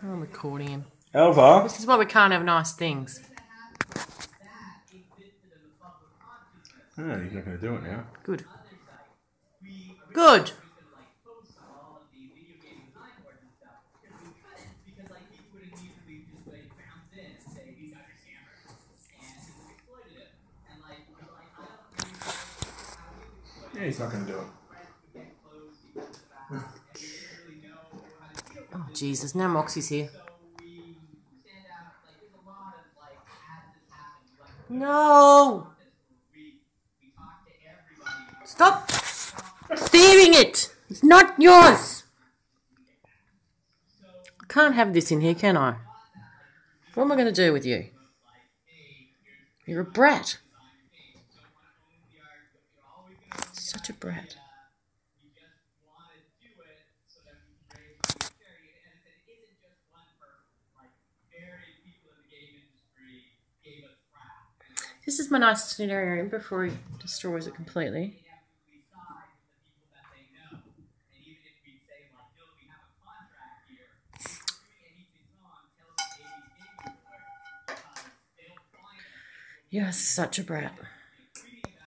I'm recording him. Alva? This is why we can't have nice things. Oh, he's not going to do it now. Good. Good. Yeah, he's not going to do it. Oh, Jesus. Now Moxie's here. No! Stop steering it! It's not yours! I can't have this in here, can I? What am I going to do with you? You're a brat. Such a brat. This is my nice scenario before he destroys it completely. You're such a brat.